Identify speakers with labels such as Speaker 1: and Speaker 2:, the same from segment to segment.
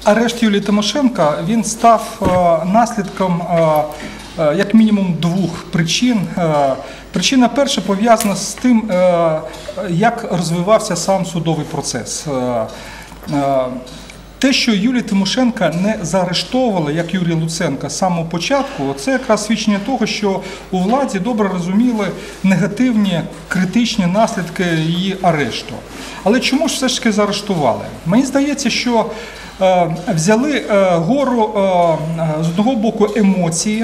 Speaker 1: Арешт Юлії Тимошенко, він став наслідком як мінімум двох причин. Причина перша пов'язана з тим, як розвивався сам судовий процес. Те, що Юлію Тимошенко не заарештовували, як Юрія Луценка, з самого початку, це якраз свідчення того, що у владі добре розуміли негативні, критичні наслідки її арешту. Але чому ж все ж таки заарештували? Мені здається, що взяли гору з одного боку емоції,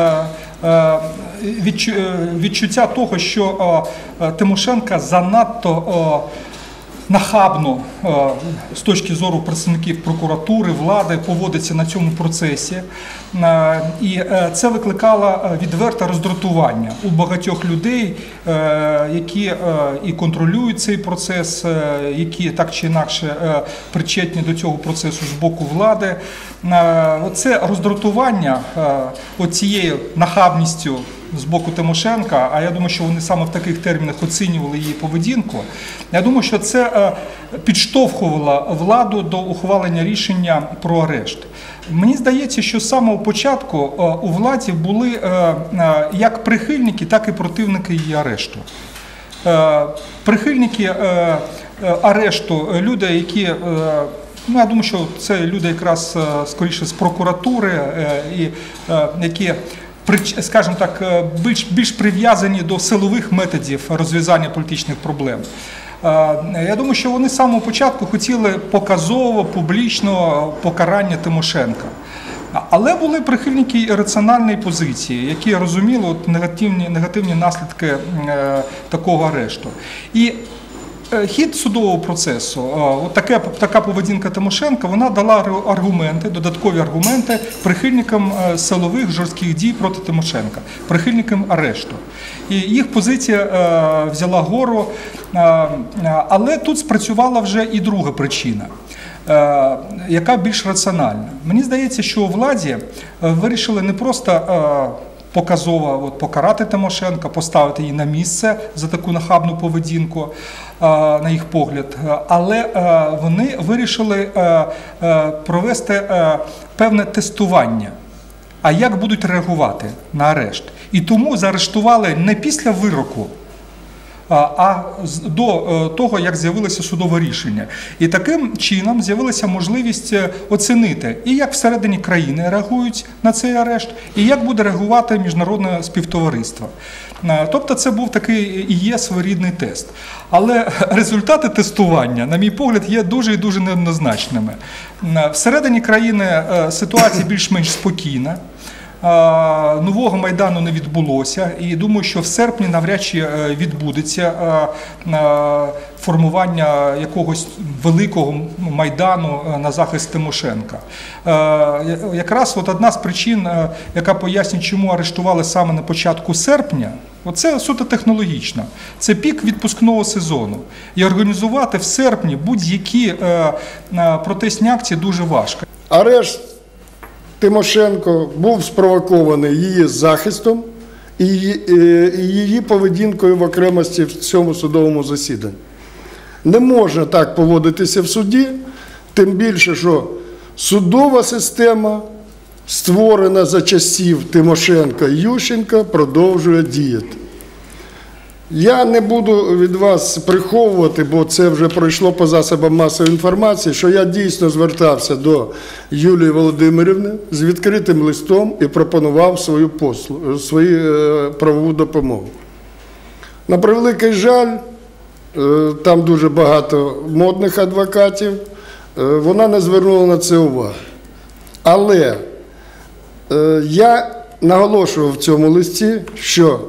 Speaker 1: відчуття того, що Тимошенко занадто нахабно з точки зору представників прокуратури, влади поводиться на цьому процесі. І це викликало відверте роздратування у багатьох людей, які і контролюють цей процес, які так чи інакше причетні до цього процесу з боку влади. Це роздратування цією нахабністю з боку Тимошенка, а я думаю, що вони саме в таких термінах оцінювали її поведінку, я думаю, що це підштовхувало владу до ухвалення рішення про арешт. Мені здається, що з самого початку у владі були як прихильники, так і противники її арешту. Прихильники арешту, люди, які, я думаю, що це люди якраз скоріше з прокуратури, які, скажімо так, більш прив'язані до силових методів розв'язання політичних проблем. Я думаю, що вони з самого початку хотіли показово, публічного покарання Тимошенка. Але були прихильники раціональної позиції, які розуміли негативні наслідки такого арешту. І хід судового процесу, така поведінка Тимошенка, вона дала аргументи, додаткові аргументи прихильникам силових жорстких дій проти Тимошенка, прихильникам арешту. І їх позиція взяла гору, але тут спрацювала вже і друга причина, яка більш раціональна. Мені здається, що у владі вирішили не просто показово покарати Тимошенка, поставити її на місце за таку нахабну поведінку, на їх погляд, але вони вирішили провести певне тестування, а як будуть реагувати на арешт. І тому заарештували не після вироку, а до того, як з'явилося судове рішення. І таким чином з'явилася можливість оцінити, і як всередині країни реагують на цей арешт, і як буде реагувати міжнародне співтовариство. Тобто це був такий і є своєрідний тест. Але результати тестування, на мій погляд, є дуже і дуже неоднозначними. Всередині країни ситуація більш-менш спокійна. Нового Майдану не відбулося, і думаю, що в серпні навряд чи відбудеться формування якогось великого Майдану на захист Тимошенка. Якраз одна з причин, яка пояснює, чому арештували саме на початку серпня, це суто технологічно. Це пік відпускного сезону. І організувати в серпні будь-які протестні акції дуже важко.
Speaker 2: Арешт Тимошенко був спровокований її захистом і її поведінкою в окремості в цьому судовому засіданні. Не можна так поводитися в суді, тим більше, що судова система, створена за часів Тимошенка і Ющенка, продовжує діяти. Я не буду від вас приховувати, бо це вже пройшло по засобам масової інформації, що я дійсно звертався до Юлії Володимирівни з відкритим листом і пропонував свою правову допомогу. На превеликий жаль, там дуже багато модних адвокатів, вона не звернула на це уваги. Але я наголошував в цьому листі, що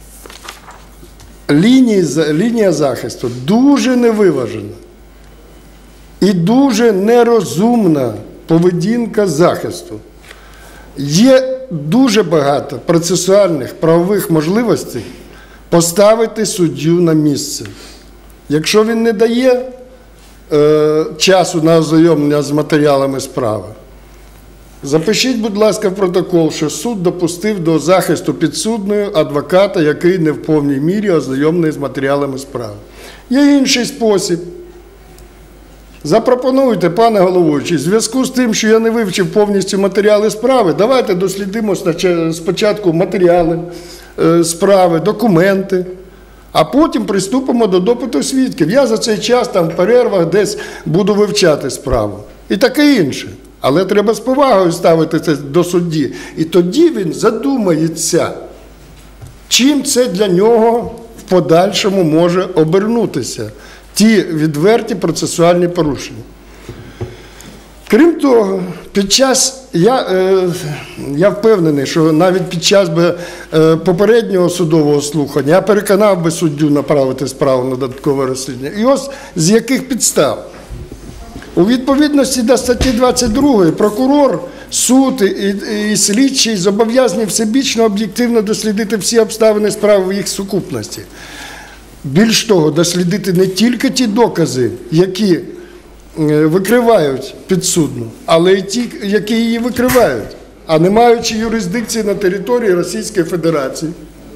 Speaker 2: лінія захисту дуже невиважена і дуже нерозумна поведінка захисту. Є дуже багато процесуальних правових можливостей поставити суддю на місце. Якщо він не дає часу на ознайомлення з матеріалами справи, запишіть, будь ласка, в протокол, що суд допустив до захисту підсудної адвоката, який не в повній мірі ознайомлений з матеріалами справи. Є інший спосіб. Запропонуйте, пане головуючий, в зв'язку з тим, що я не вивчив повністю матеріали справи, давайте дослідимо спочатку матеріали справи, документи, а потім приступимо до допиту свідків. Я за цей час там в перервах десь буду вивчати справу. І таке інше. Але треба з повагою ставити це до судді. І тоді він задумається, чим це для нього в подальшому може обернутися. Ті відверті процесуальні порушення. Крім того, я впевнений, що навіть під час попереднього судового слухання я переконав би суддю направити справу на додаткове розслідування. І ось з яких підстав. У відповідності до статті 22 прокурор, суд і слідчий зобов'язані всебічно об'єктивно дослідити всі обставини справи в їх сукупності. Більш того, дослідити не тільки ті докази, які викривають підсудну, але й ті, які її викривають, а не маючи юрисдикції на території Російської Федерації.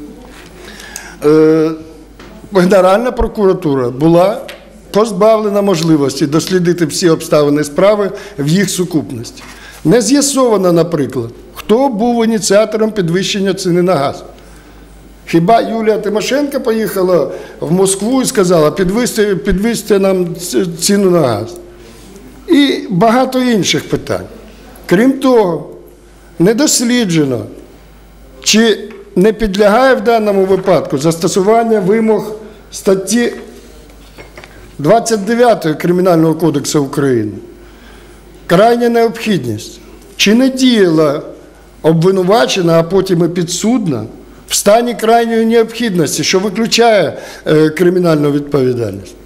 Speaker 2: Генеральна прокуратура була позбавлена можливості дослідити всі обставини справи в їх сукупності. Не з'ясовано, наприклад, хто був ініціатором підвищення ціни на газ. Хіба Юлія Тимошенко поїхала в Москву і сказала, підвищте нам ціну на газ? І багато інших питань. Крім того, не досліджено, чи не підлягає в даному випадку застосування вимог статті 29 Кримінального кодексу України. Крайня необхідність. Чи не діяла обвинувачена, а потім і підсудна в стані крайньої необхідності, що виключає кримінальну відповідальність?